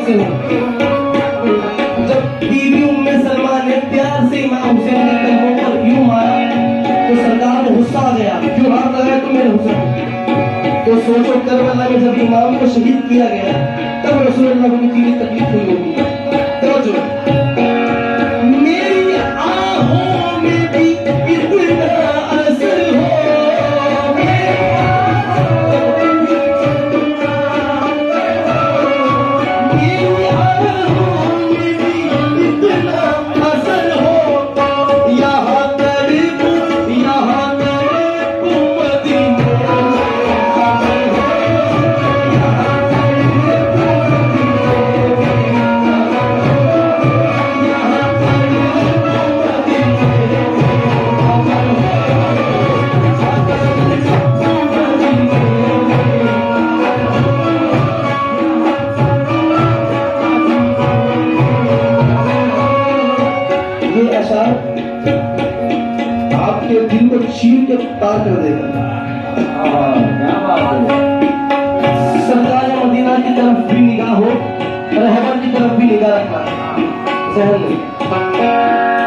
से हूँ। जब बीवी उम्मे सलमा ने प्यार से इमाम हुसैन के कदमों पर यूं मारा तो सरकार को गुस्सा आ गया, क्यों हाथ लगाया तुम मेरे हुसैन। तो सोचो करबला में जब इमाम को शहीद किया गया तब रसूलुल्लाह को कितनी तकलीफ हुई होगी। तो जो मेरी आहों में भी इतना असर हो, आपके दिल को चीर के पार कर देगा। सरकार मदीना की तरफ भी निगाह हो, रहबर की तरफ भी निगाह रखना, सहन नहीं।